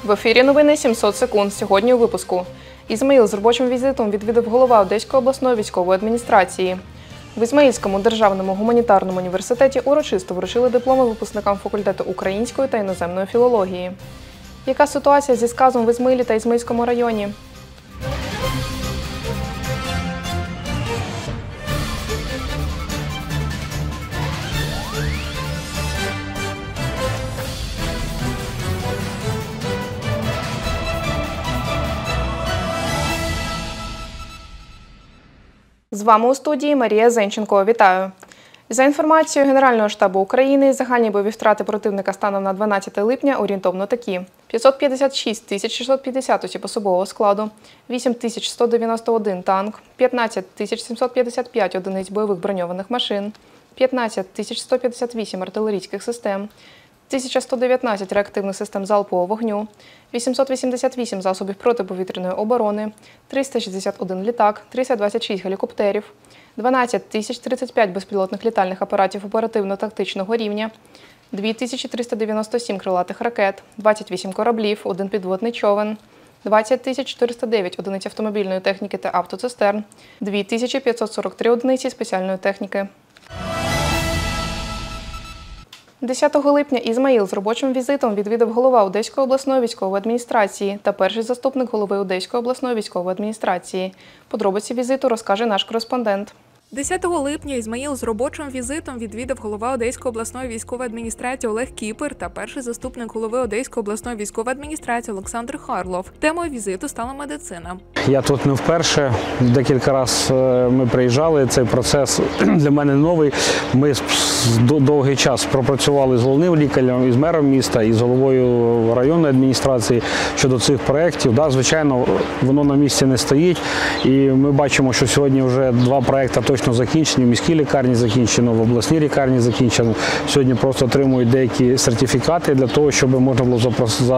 В ефірі новини 700 секунд. Сьогодні у випуску. Ізмаїл з робочим візитом відвідав голова Одеської обласної військової адміністрації. В Ізмаїльському державному гуманітарному університеті урочисто вручили дипломи випускникам факультету української та іноземної філології. Яка ситуація зі сказом в Ізмаїлі та Ізмаїльському районі? З вами у студії Марія Зенченко. Вітаю! За інформацією Генерального штабу України, загальні бойові втрати противника станом на 12 липня орієнтовно такі: 556 650 осіб особового складу, 8 191 танк, 15 755 одиниць бойових броньованих машин, 15 158 артилерійських систем, 1119 реактивних систем залпового вогню, 888 засобів протиповітряної оборони, 361 літак, 326 гелікоптерів, 12 035 безпілотних літальних апаратів оперативно-тактичного рівня, 2397 крилатих ракет, 28 кораблів, 1 підводний човен, 20 409 одиниць автомобільної техніки та автоцистерн, 2543 одиниці спеціальної техніки. 10 липня Ізмаїл з робочим візитом відвідав голова Одеської обласної військової адміністрації та перший заступник голови Одеської обласної військової адміністрації. Подробиці візиту розкаже наш кореспондент. 10 липня Ізмаїл з робочим візитом відвідав голова Одеської обласної військової адміністрації Олег Кіпер та перший заступник голови Одеської обласної військової адміністрації Олександр Харлов. Темою візиту стала медицина. Я тут не вперше, декілька разів ми приїжджали, цей процес для мене новий. Ми довгий час пропрацювали з головним лікарем, із мером міста, і з головою районної адміністрації щодо цих проєктів. Звичайно, воно на місці не стоїть, і ми бачимо, що сьогодні вже 2 проєкти точно закінчені, в міській лікарні закінчено, в обласній лікарні закінчено. Сьогодні просто отримують деякі сертифікати для того, щоб можна було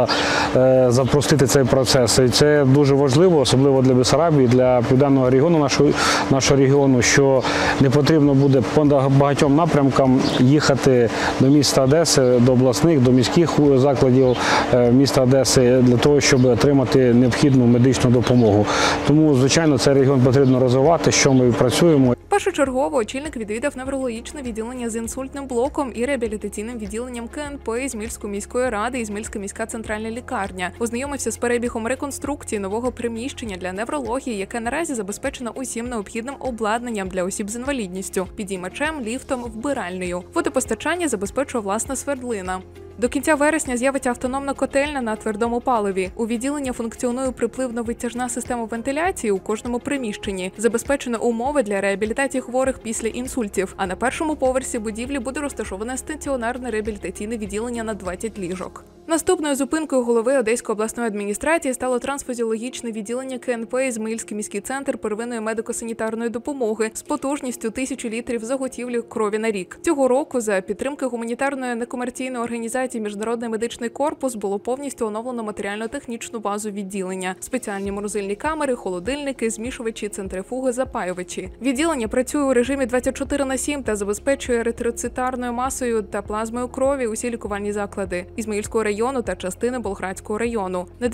запустити цей процес. І це дуже важливо, особливо для Бессарабії, для південного регіону нашого регіону, що не потрібно буде по багатьом напрямкам їхати до міста Одеси, до обласних, до міських закладів міста Одеси для того, щоб отримати необхідну медичну допомогу. Тому, звичайно, цей регіон потрібно розвивати, що ми працюємо. Першочергово очільник відвідав неврологічне відділення з інсультним блоком і реабілітаційним відділенням КНП Ізмаїльської міської ради Ізмаїльська міська центральна лікарня. Ознайомився з перебігом реконструкції нового приміщення для неврології, яке наразі забезпечено усім необхідним обладнанням для осіб з інвалідністю, підіймачем, ліфтом, вбиральнею. Водопостачання забезпечує власна свердлина. До кінця вересня з'явиться автономна котельня на твердому паливі. У відділенні функціонує припливно-витяжна система вентиляції у кожному приміщенні. Забезпечено умови для реабілітації хворих після інсультів. А на першому поверсі будівлі буде розташоване стаціонарне реабілітаційне відділення на 20 ліжок. Наступною зупинкою голови Одеської обласної адміністрації стало трансфузіологічне відділення КНП Ізмаїльський міський центр первинної медико-санітарної допомоги з потужністю 1000 літрів заготівлі крові на рік. Цього року за підтримки гуманітарної некомерційної організації Міжнародний медичний корпус було повністю оновлено матеріально-технічну базу відділення. Спеціальні морозильні камери, холодильники, змішувачі, центрифуги, запаювачі. Відділення працює у режимі 24/7 та забезпечує еритроцитарною масою та плазмою крові усі лікувальні заклади Ізмаїльського району та частини Болградського району. На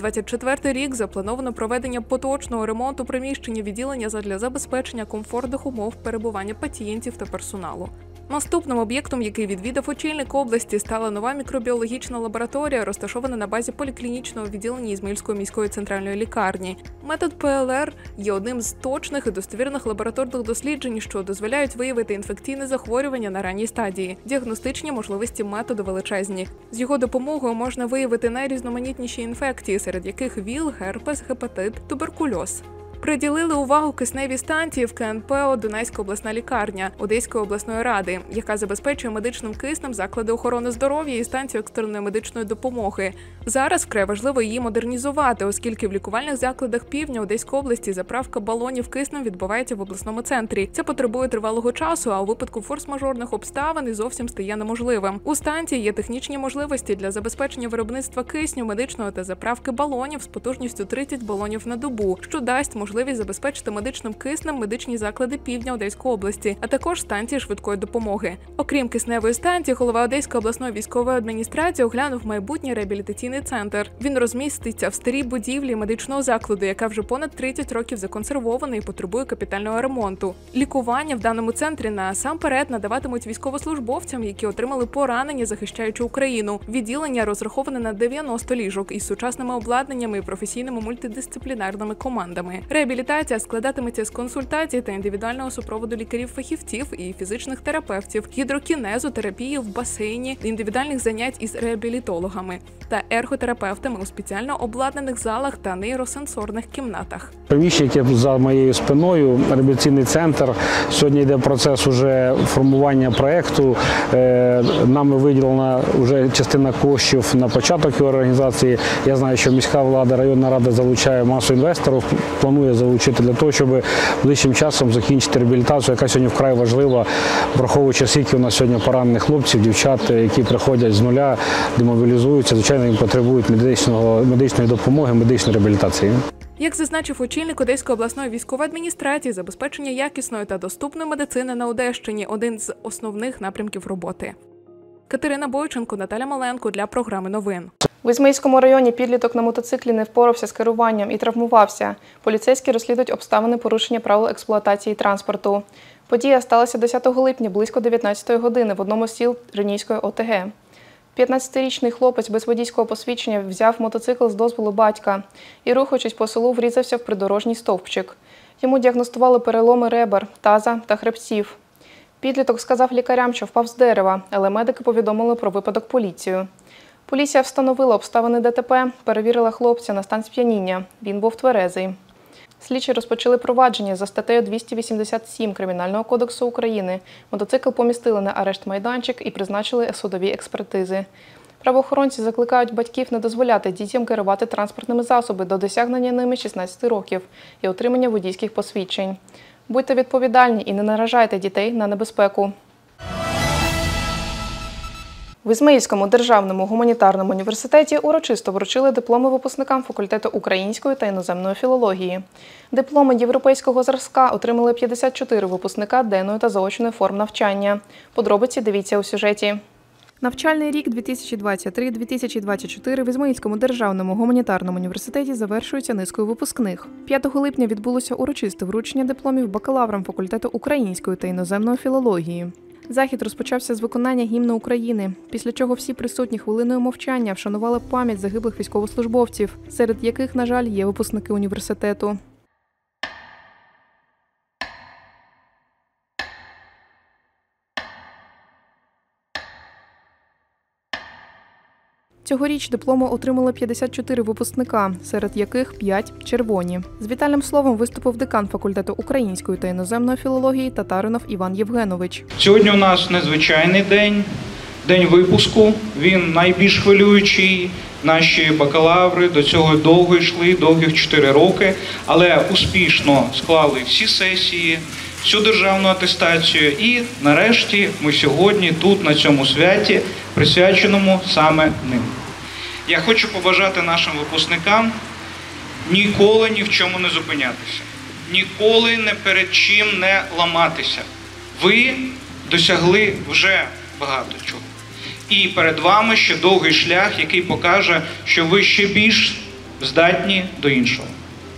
2024 рік заплановано проведення поточного ремонту приміщення відділення задля забезпечення комфортних умов перебування пацієнтів та персоналу. Наступним об'єктом, який відвідав очільник області, стала нова мікробіологічна лабораторія, розташована на базі поліклінічного відділення Ізмаїльської міської центральної лікарні. Метод ПЛР є одним з точних і достовірних лабораторних досліджень, що дозволяють виявити інфекційне захворювання на ранній стадії. Діагностичні можливості методу величезні. З його допомогою можна виявити найрізноманітніші інфекції, серед яких ВІЛ, герпес, гепатит, туберкульоз. Приділили увагу кисневій станції в КНП Дунайська обласна лікарня Одеської обласної ради, яка забезпечує медичним киснем заклади охорони здоров'я і станцію екстреної медичної допомоги. Зараз вкрай важливо її модернізувати, оскільки в лікувальних закладах півдня Одеської області заправка балонів киснем відбувається в обласному центрі. Це потребує тривалого часу, а у випадку форс-мажорних обставин і зовсім стає неможливим. У станції є технічні можливості для забезпечення виробництва кисню, медичного та заправки балонів з потужністю 30 балонів на добу, що дасть можливість забезпечити медичним киснем медичні заклади півдня Одеської області, а також станції швидкої допомоги. Окрім кисневої станції, голова Одеської обласної військової адміністрації оглянув майбутній реабілітаційний реабілітаційний центр. Він розміститься в старій будівлі медичного закладу, яка вже понад 30 років законсервована і потребує капітального ремонту. Лікування в даному центрі насамперед надаватимуть військовослужбовцям, які отримали поранення, захищаючи Україну. Відділення розраховане на 90 ліжок із сучасними обладнаннями і професійними мультидисциплінарними командами. Реабілітація складатиметься з консультацій та індивідуального супроводу лікарів-фахівців і фізичних терапевтів, гідрокінезу, терапії в басейні, індивідуальних занять із реабілітологами та ерготерапевтами у спеціально обладнаних залах та нейросенсорних кімнатах. Приміщення, яке за моєю спиною, реабілітаційний центр. Сьогодні йде процес уже формування проєкту. Нами виділена вже частина коштів на початок його організації. Я знаю, що міська влада, районна рада залучає масу інвесторів, планує залучити для того, щоб ближчим часом закінчити реабілітацію, яка сьогодні вкрай важлива, враховуючи, скільки у нас сьогодні поранених хлопців, дівчат, які приходять з нуля, демобілізуються, звичайно, їм потребують медичної допомоги, медичної реабілітації. Як зазначив очільник Одеської обласної військової адміністрації, забезпечення якісної та доступної медицини на Одещині – один з основних напрямків роботи. Катерина Бойченко, Наталя Маленко для програми новин. В Ізмаїльському районі підліток на мотоциклі не впорався з керуванням і травмувався. Поліцейські розслідують обставини порушення правил експлуатації транспорту. Подія сталася 10 липня близько 19 години в одному з сіл Ринійської ОТГ. 15-річний хлопець без водійського посвідчення взяв мотоцикл з дозволу батька і, рухаючись по селу, врізався в придорожній стовпчик. Йому діагностували переломи ребер, таза та хребців. Підліток сказав лікарям, що впав з дерева, але медики повідомили про випадок поліцію. Поліція встановила обставини ДТП, перевірила хлопця на стан сп'яніння. Він був тверезий. Слідчі розпочали провадження за статтею 287 Кримінального кодексу України. Мотоцикл помістили на арешт-майданчик і призначили судові експертизи. Правоохоронці закликають батьків не дозволяти дітям керувати транспортними засобами до досягнення ними 16 років і отримання водійських посвідчень. Будьте відповідальні і не наражайте дітей на небезпеку. В Ізмаїльському державному гуманітарному університеті урочисто вручили дипломи випускникам факультету української та іноземної філології. Дипломи європейського зразка отримали 54 випускника денної та заочної форм навчання. Подробиці дивіться у сюжеті. Навчальний рік 2023-2024 в Ізмаїльському державному гуманітарному університеті завершується низкою випускних. 5 липня відбулося урочисте вручення дипломів бакалаврам факультету української та іноземної філології. Захід розпочався з виконання гімну України, після чого всі присутні хвилиною мовчання вшанували пам'ять загиблих військовослужбовців, серед яких, на жаль, є випускники університету. Цьогоріч дипломи отримали 54 випускника, серед яких 5 – червоні. З вітальним словом виступив декан факультету української та іноземної філології Татаринов Іван Євгенович. Сьогодні у нас незвичайний день, день випуску. Він найбільш хвилюючий. Наші бакалаври до цього довго йшли, довгих 4 роки, але успішно склали всі сесії, всю державну атестацію і, нарешті, ми сьогодні тут, на цьому святі, присвяченому саме ним. Я хочу побажати нашим випускникам ніколи ні в чому не зупинятися, ніколи не перед чим не ламатися. Ви досягли вже багато чого. І перед вами ще довгий шлях, який покаже, що ви ще більш здатні до іншого.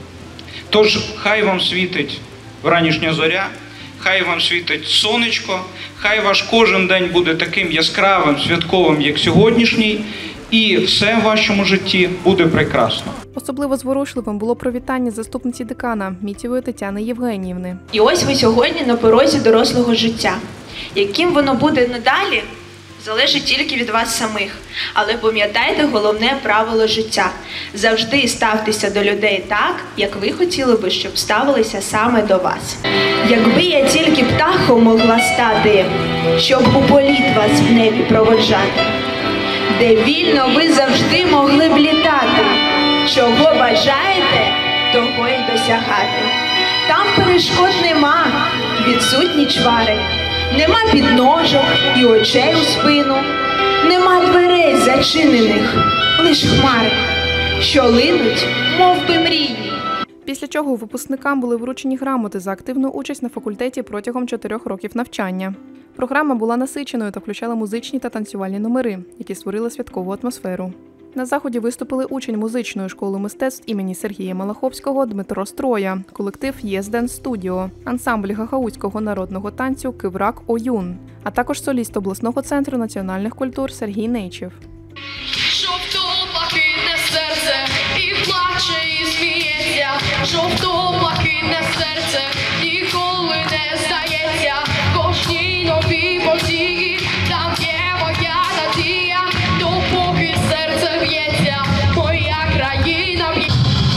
Тож, хай вам світить вранішня зоря, хай вам світить сонечко, хай ваш кожен день буде таким яскравим, святковим, як сьогоднішній, і все в вашому житті буде прекрасно. Особливо зворушливим було привітання заступниці декана Мітєвої Тетяни Євгенівни. І ось ви сьогодні на порозі дорослого життя. Яким воно буде надалі, залежить тільки від вас самих. Але пам'ятайте головне правило життя. Завжди ставтеся до людей так, як ви хотіли би, щоб ставилися саме до вас. Якби я тільки птахом могла стати, щоб у політ вас в небі проводжати, де вільно ви завжди могли б літати, чого бажаєте, того й досягати. Там перешкод нема, відсутні чвари, нема підножок і очей у спину, нема дверей зачинених, лиш хмари, що линуть, мов би мрії. Після чого випускникам були вручені грамоти за активну участь на факультеті протягом 4 років навчання. Програма була насиченою та включала музичні та танцювальні номери, які створили святкову атмосферу. На заході виступили учень музичної школи мистецтв імені Сергія Малаховського Дмитро Строя, колектив «Yes Dance Studio», ансамбль гагаузького народного танцю «Киврак Оюн», а також соліст обласного центру національних культур Сергій Нейчев. Жовто-блакитне серце і плаче, і сміється. Жовто-блакитне серце ніколи не здається. Кожній новій події там є моя надія. Допоки серце б'ється, моя країна б'ється.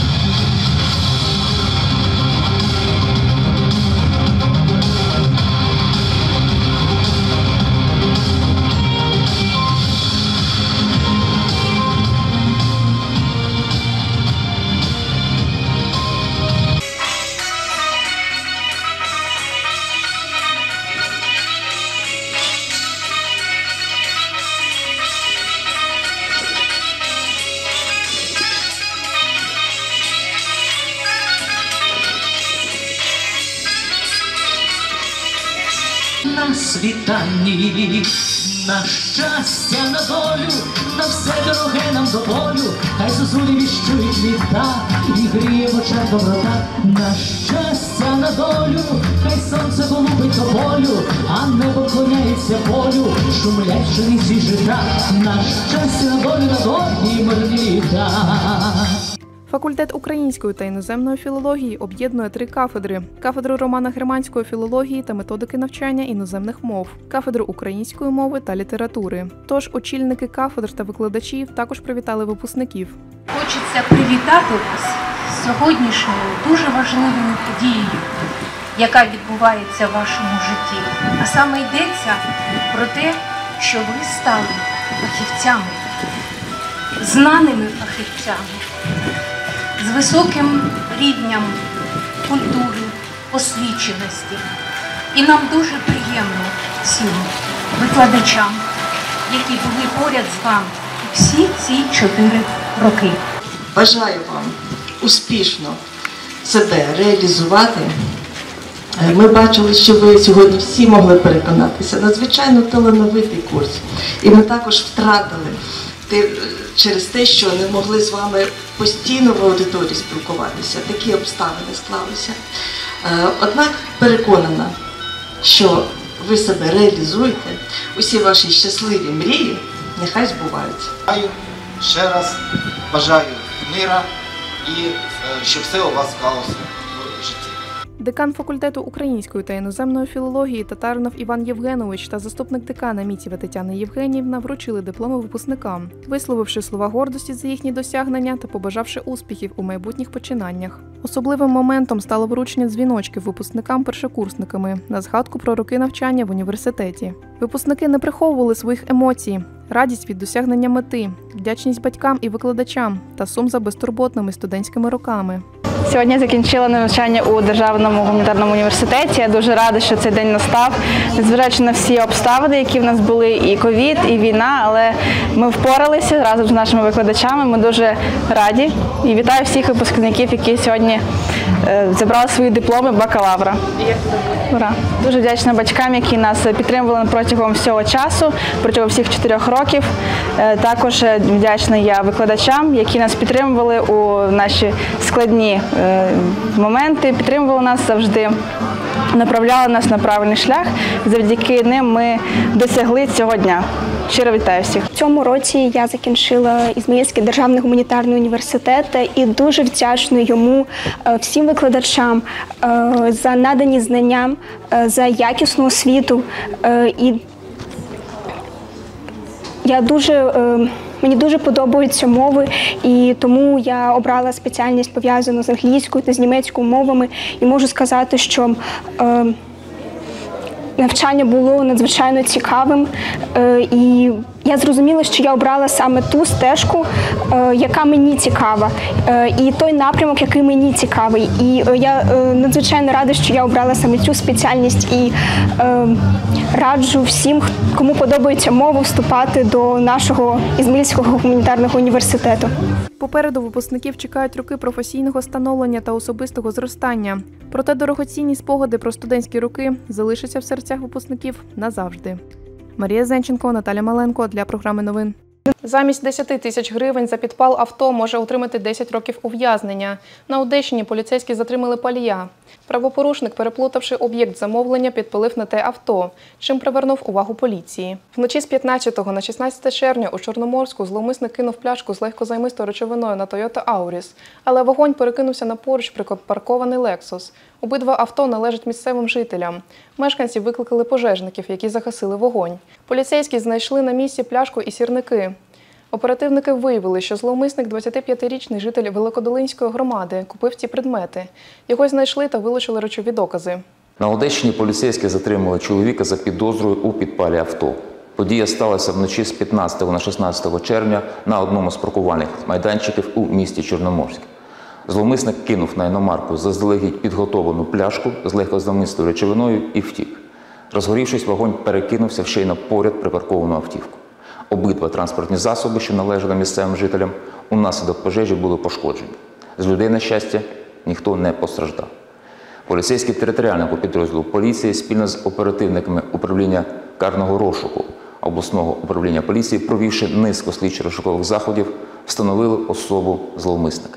На світанні, на щастя, на долю, на все дороге нам до болю, хай зозулі віщують літа, і гріє в очах доброта. На щастя, на долю, хай сонце голубить до полю, а небо клоняється полю, шумлять пшениці жита. На щастя, на долю і мирні літа. Факультет української та іноземної філології об'єднує 3 кафедри: кафедру романо-германської філології та методики навчання іноземних мов, кафедру української мови та літератури. Тож очільники кафедр та викладачів також привітали випускників. Хочеться привітати вас з сьогоднішньою дуже важливою подією, яка відбувається в вашому житті. А саме йдеться про те, що ви стали фахівцями, знаними фахівцями, з високим рівнем культури, освіченості. І нам дуже приємно всім викладачам, які були поряд з вами всі ці 4 роки. Бажаю вам успішно себе реалізувати. Ми бачили, що ви сьогодні всі могли переконатися. Надзвичайно талановитий курс. І ми також втратили через те, що не могли з вами постійно в аудиторії спілкуватися. Такі обставини склалися. Однак переконана, що ви себе реалізуєте, усі ваші щасливі мрії нехай збуваються. Ще раз бажаю мира і щоб все у вас склалося в житті. Декан факультету української та іноземної філології Татаринов Іван Євгенович та заступник декана Мітєва Тетяна Євгенівна вручили дипломи випускникам, висловивши слова гордості за їхні досягнення та побажавши успіхів у майбутніх починаннях. Особливим моментом стало вручення дзвіночків випускникам-першокурсниками на згадку про роки навчання в університеті. Випускники не приховували своїх емоцій, радість від досягнення мети, вдячність батькам і викладачам та сум за безтурботними студентськими роками. Сьогодні закінчила навчання у Державному гуманітарному університеті. Я дуже рада, що цей день настав. Незважаючи на всі обставини, які в нас були, і ковід, і війна, але ми впоралися разом з нашими викладачами. Ми дуже раді і вітаю всіх випускників, які сьогодні забрали свої дипломи бакалавра. Ура! Дуже вдячна батькам, які нас підтримували протягом всього часу, протягом всіх 4 років. Також вдячна я викладачам, які нас підтримували у наші складні моменти, підтримували нас завжди, направляли нас на правильний шлях. Завдяки ним ми досягли цього дня. Щиро вітаю всіх. В цьому році я закінчила Ізмаїльський державний гуманітарний університет і дуже вдячна йому, всім викладачам за надані знання, за якісну освіту. І мені дуже подобаються мови, і тому я обрала спеціальність, пов'язану з англійською та з німецькою мовами. І можу сказати, що навчання було надзвичайно цікавим, і я зрозуміла, що я обрала саме ту стежку, яка мені цікава, і той напрямок, який мені цікавий. І я надзвичайно рада, що я обрала саме цю спеціальність, і раджу всім, кому подобається мова, вступати до нашого Ізмаїльського гуманітарного університету. Попереду випускників чекають роки професійного становлення та особистого зростання. Проте дорогоцінні спогади про студентські роки залишаться в серцях випускників назавжди. Марія Зенченко, Наталя Маленко для програми новин. Замість 10 тисяч гривень за підпал авто може отримати 10 років ув'язнення. На Одещині поліцейські затримали палія. Правопорушник, переплутавши об'єкт замовлення, підпалив не те авто, чим привернув увагу поліції. Вночі з 15 на 16 червня у Чорноморську зловмисник кинув пляшку з легкозаймистою речовиною на Toyota Auris, але вогонь перекинувся на поруч припаркований Lexus. Обидва авто належать місцевим жителям. Мешканці викликали пожежників, які загасили вогонь. Поліцейські знайшли на місці пляшку і сірники. Оперативники виявили, що зловмисник, 25-річний житель Великодолинської громади, купив ці предмети. Його знайшли та вилучили речові докази. На Одещині поліцейські затримали чоловіка за підозрою у підпалі авто. Подія сталася вночі з 15 на 16 червня на одному з паркувальних майданчиків у місті Чорноморськ. Зловмисник кинув на іномарку заздалегідь підготовлену пляшку з легкозаймистою речовиною і втік. Розгорівшись, вогонь перекинувся в щойно поряд припарковану автівку. Обидва транспортні засоби, що належали місцевим жителям, унаслідок пожежі були пошкоджені. З людей, на щастя, ніхто не постраждав. Поліцейські територіального підрозділу поліції спільно з оперативниками управління карного розшуку обласного управління поліції, провівши низку слідчо-розшукових заходів, встановили особу зловмисника.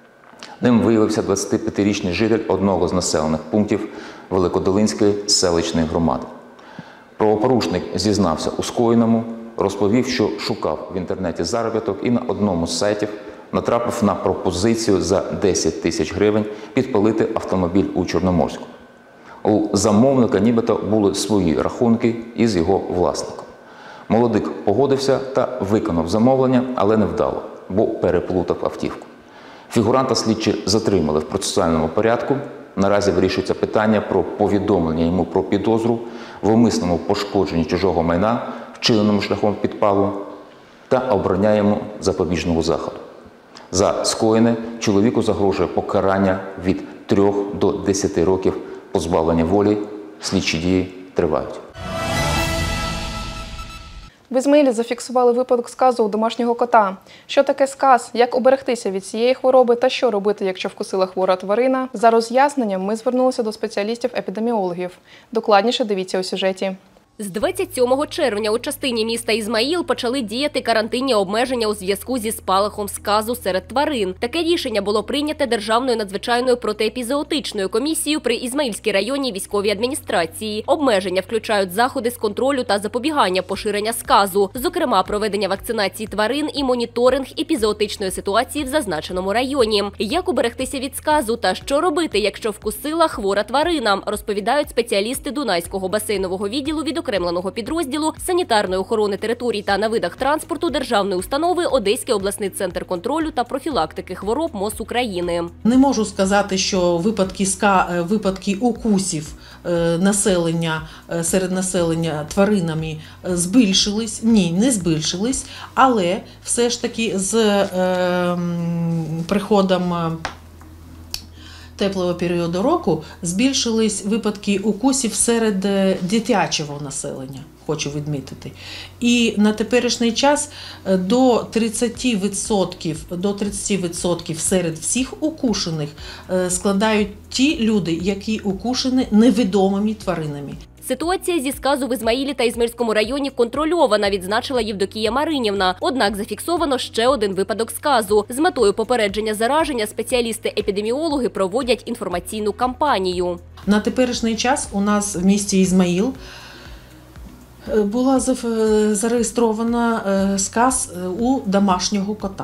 Ним виявився 25-річний житель одного з населених пунктів Великодолинської селищної громади. Правопорушник зізнався у скоєному, розповів, що шукав в інтернеті заробіток і на одному з сайтів натрапив на пропозицію за 10 тисяч гривень підпалити автомобіль у Чорноморську. У замовника нібито були свої рахунки із його власником. Молодик погодився та виконав замовлення, але невдало, бо переплутав автівку. Фігуранта слідчі затримали в процесуальному порядку. Наразі вирішується питання про повідомлення йому про підозру в умисному пошкодженні чужого майна, вчиненому шляхом підпалу, та обрання йому запобіжного заходу. За скоєне чоловіку загрожує покарання від 3 до 10 років позбавлення волі. Слідчі дії тривають. В Ізмаїлі зафіксували випадок сказу у домашнього кота. Що таке сказ, як уберегтися від цієї хвороби та що робити, якщо вкусила хвора тварина? За роз'ясненням ми звернулися до спеціалістів-епідеміологів. Докладніше дивіться у сюжеті. З 27 червня у частині міста Ізмаїл почали діяти карантинні обмеження у зв'язку зі спалахом сказу серед тварин. Таке рішення було прийняте Державною надзвичайною протиепізоотичною комісією при Ізмаїльській районній військовій адміністрації. Обмеження включають заходи з контролю та запобігання поширення сказу, зокрема проведення вакцинації тварин і моніторинг епізоотичної ситуації в зазначеному районі. Як уберегтися від сказу та що робити, якщо вкусила хвора тварина, розповідають спеціалісти Дунайського басейнового відділу відокремленого підрозділу санітарної охорони територій та на видах транспорту державної установи Одеський обласний центр контролю та профілактики хвороб МОЗ України. Не можу сказати, що випадки укусів населення, серед населення тваринами збільшились. Ні, не збільшились, але все ж таки з приходом теплого періоду року збільшились випадки укусів серед дитячого населення, хочу відмітити. І на теперішній час до 30% серед всіх укушених складають ті люди, які укушені невідомими тваринами. Ситуація зі сказу в Ізмаїлі та Ізмаїльському районі контрольована, відзначила Євдокія Маринівна. Однак зафіксовано ще один випадок сказу. З метою попередження зараження спеціалісти-епідеміологи проводять інформаційну кампанію. На теперішній час у нас в місті Ізмаїл була зареєстрована сказ у домашнього кота.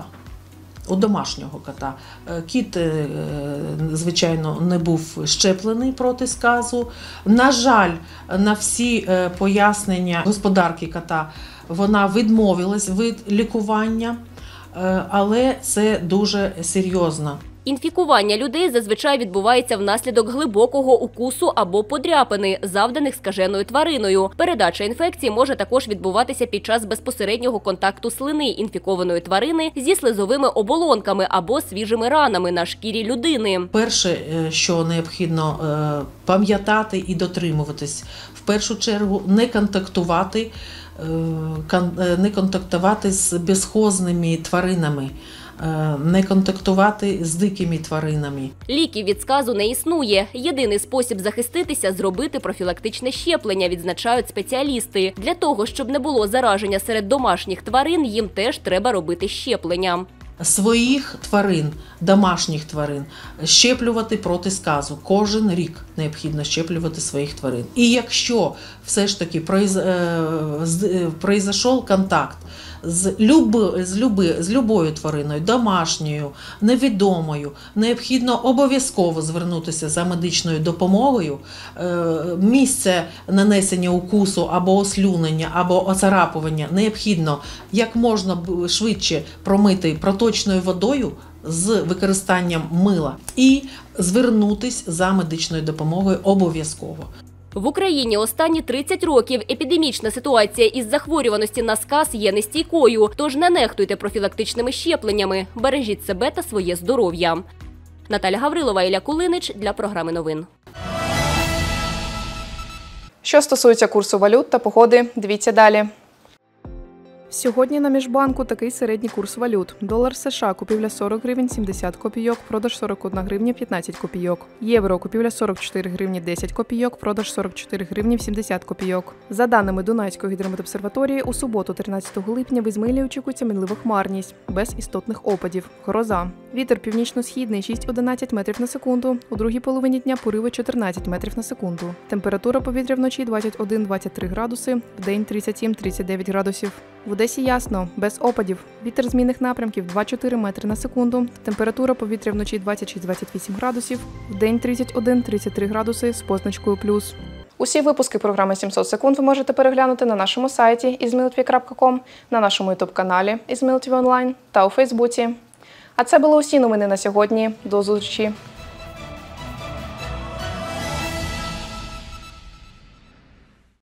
Кіт, звичайно, не був щеплений проти сказу. На жаль, на всі пояснення господарки кота вона відмовилась від лікування, але це дуже серйозно. Інфікування людей зазвичай відбувається внаслідок глибокого укусу або подряпини, завданих скаженою твариною. Передача інфекції може також відбуватися під час безпосереднього контакту слини інфікованої тварини зі слизовими оболонками або свіжими ранами на шкірі людини. Перше, що необхідно пам'ятати і дотримуватись, в першу чергу не контактувати з безхозними тваринами, не контактувати з дикими тваринами. Ліків від сказу не існує. Єдиний спосіб захиститися – зробити профілактичне щеплення, відзначають спеціалісти. Для того, щоб не було зараження серед домашніх тварин, їм теж треба робити щеплення. Своїх тварин, домашніх тварин, щеплювати проти сказу. Кожен рік необхідно щеплювати своїх тварин. І якщо все ж таки произошов контакт з любою твариною, домашньою, невідомою, необхідно обов'язково звернутися за медичною допомогою. Місце нанесення укусу або ослюнення, або оцарапування необхідно як можна швидше промити проточною водою з використанням мила і звернутися за медичною допомогою обов'язково. В Україні останні 30 років епідемічна ситуація із захворюваності на сказ є нестійкою, тож не нехтуйте профілактичними щепленнями. Бережіть себе та своє здоров'я. Наталя Гаврилова, Ілля Кулинич для програми новин. Що стосується курсу валют та погоди, дивіться далі. Сьогодні на Міжбанку такий середній курс валют. Долар США – купівля 40 гривень 70 копійок, продаж 41 гривня 15 копійок. Євро – купівля 44 гривні 10 копійок, продаж 44 гривні 70 копійок. За даними Дунайської гідрометобсерваторії, у суботу, 13 липня, в Ізмаїлі очікується мінлива хмарність, без істотних опадів. Гроза. Вітер північно-східний 6-11 метрів на секунду, у другій половині дня пориви 14 метрів на секунду. Температура повітря вночі 21-23 градуси, вдень 37-39 градусів. В Одесі ясно, без опадів. Вітер змінних напрямків 2-4 метри на секунду. Температура повітря вночі 26-28 градусів, вдень 31-33 градуси з позначкою плюс. Усі випуски програми 700 секунд ви можете переглянути на нашому сайті izmailtv.com, на нашому ютуб-каналі Izmail TV Online та у Фейсбуці. А це були усі новини на сьогодні. До зустрічі!